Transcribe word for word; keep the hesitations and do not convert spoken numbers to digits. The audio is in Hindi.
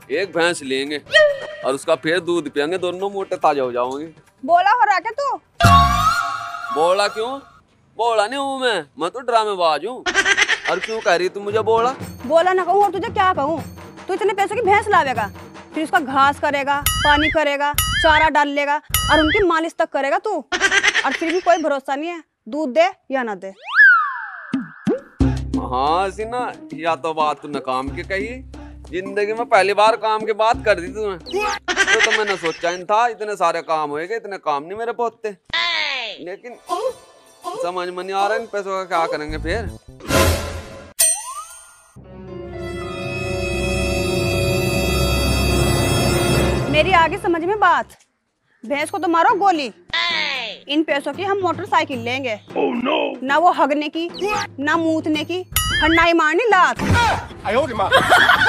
एक भैंस लेंगे और उसका फिर दूध पियेंगे, दोनों मोटे ताजा हो जाओगे। बोला हो रहा क्या तू? बोला क्यों? बोला नहीं हूँ मैं मैं तो ड्रामेबाज हूँ। और क्यों कह रही तू मुझे बोला? बोला ना कहूँ और तुझे क्या कहूँ? तू इतने पैसों की भैंस लावेगा, फिर उसका घास करेगा, पानी करेगा, चारा डाल लेगा और उनकी मालिश तक करेगा तू, और फिर भी कोई भरोसा नहीं है दूध दे या ना दे। हाँ सीना, या तो बात तूने काम की कही, जिंदगी में पहली बार काम की बात कर दी तूने। तो, तो मैंने सोचा नहीं था इतने सारे काम होएंगे, इतने काम नहीं मेरे पे होते। लेकिन समझ में नहीं आ रहा इन पैसों का क्या करेंगे फिर। मेरी आगे समझ में बात, भैंस को तो मारो गोली, इन पैसों की हम मोटरसाइकिल लेंगे। oh, no. ना वो हगने की, ना मूतने की, और ना ही मारनी लात।